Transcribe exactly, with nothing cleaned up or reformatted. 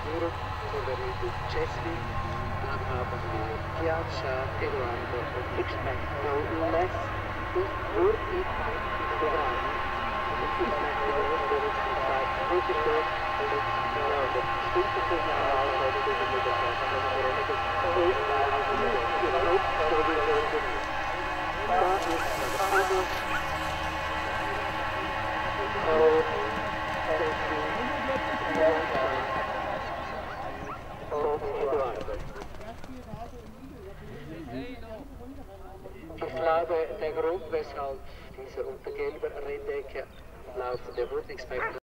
Nur Corveretti Cessi, dann haben wir Piazza Eduardo Expecto Less, nur die Programme. Das ist ein Programm, der ist die Zeit durchgeführt und das stimmt das Signal aus, weil das ist mit der Zeit, aber das ist das größte, also die Hauptprovision ist. Da ist das Auto. Ich glaube, der Grund, weshalb diese unter gelber Renndecke laufende Wurninspektor